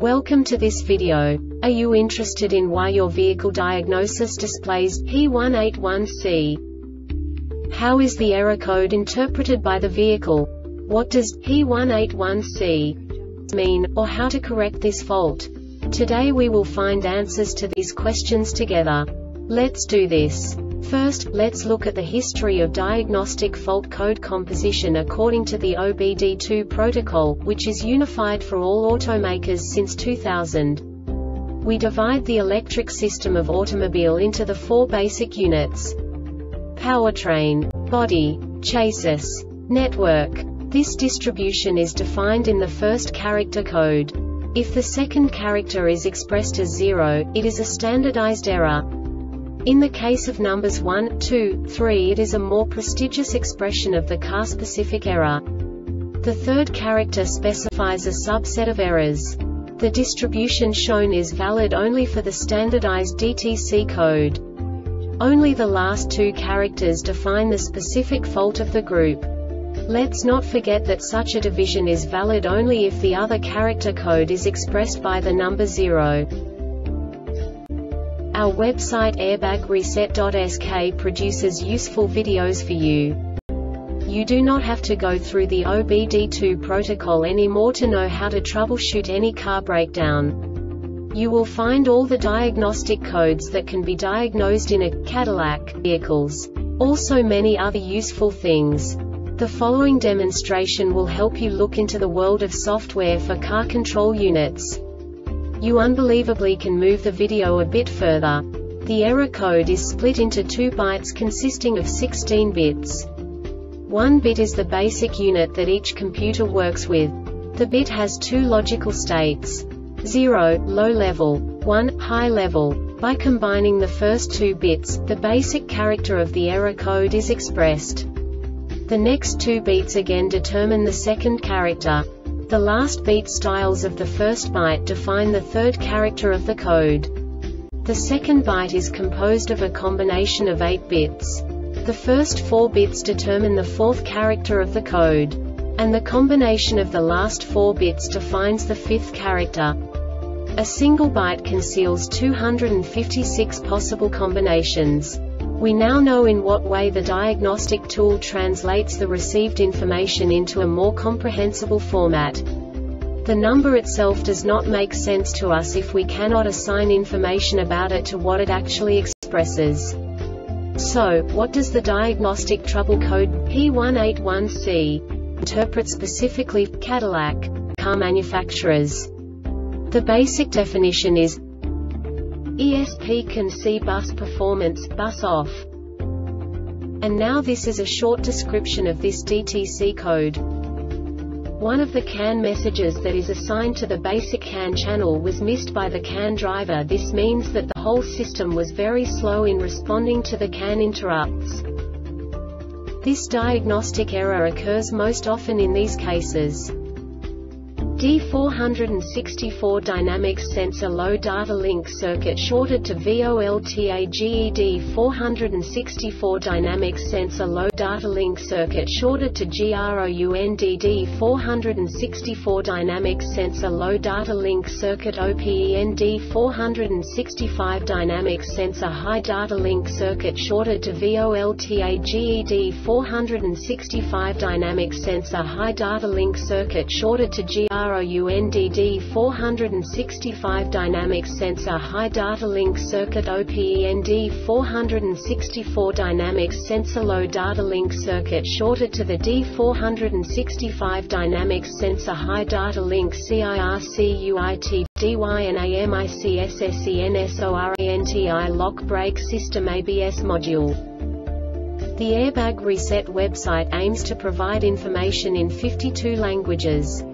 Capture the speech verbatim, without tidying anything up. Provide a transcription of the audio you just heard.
Welcome to this video. Are you interested in why your vehicle diagnosis displays P one eight one C? How is the error code interpreted by the vehicle? What does P one eight one C mean, or how to correct this fault? Today we will find answers to these questions together. Let's do this. First, let's look at the history of diagnostic fault code composition according to the O B D two protocol, which is unified for all automakers since two thousand. We divide the electric system of automobile into the four basic units: powertrain, body, chassis, network. This distribution is defined in the first character code. If the second character is expressed as zero, it is a standardized error. In the case of numbers one, two, three, it is a more prestigious expression of the car-specific error. The third character specifies a subset of errors. The distribution shown is valid only for the standardized D T C code. Only the last two characters define the specific fault of the group. Let's not forget that such a division is valid only if the other character code is expressed by the number zero. Our website airbag reset dot S K produces useful videos for you. You do not have to go through the O B D two protocol anymore to know how to troubleshoot any car breakdown. You will find all the diagnostic codes that can be diagnosed in a Cadillac vehicles. Also many other useful things. The following demonstration will help you look into the world of software for car control units. You unbelievably can move the video a bit further. The error code is split into two bytes consisting of sixteen bits. One bit is the basic unit that each computer works with. The bit has two logical states: zero, low level, one, high level. By combining the first two bits, the basic character of the error code is expressed. The next two bits again determine the second character. The last beat styles of the first byte define the third character of the code. The second byte is composed of a combination of eight bits. The first four bits determine the fourth character of the code. And the combination of the last four bits defines the fifth character. A single byte conceals two hundred fifty-six possible combinations. We now know in what way the diagnostic tool translates the received information into a more comprehensible format. The number itself does not make sense to us if we cannot assign information about it to what it actually expresses. So, what does the diagnostic trouble code P one eight one C interpret specifically for Cadillac car manufacturers? The basic definition is E S P C A N C bus performance, bus off. And now this is a short description of this D T C code. One of the C A N messages that is assigned to the basic C A N channel was missed by the C A N driver. This means that the whole system was very slow in responding to the C A N interrupts. This diagnostic error occurs most often in these cases: D four sixty-four Dynamics Sensor Low Data Link Circuit shorted to VOLTAGE. D four sixty-four Dynamics Sensor Low Data Link Circuit shorted to GROUND. D four sixty-four Dynamics Sensor Low Data Link Circuit OPEN. D four sixty-five Dynamics Sensor High Data Link Circuit shorted to VOLTAGE. D four sixty-five Dynamics Sensor High Data Link Circuit shorted to GROUND. D four sixty-five Dynamics Sensor High Data Link Circuit OPEN. D four sixty-four Dynamics Sensor Low Data Link Circuit shorted to the D four sixty-five Dynamics Sensor High Data Link CIRCUIT DYNAMICSSENSORANTI Lock Brake System A B S Module. The Airbag Reset website aims to provide information in fifty-two languages.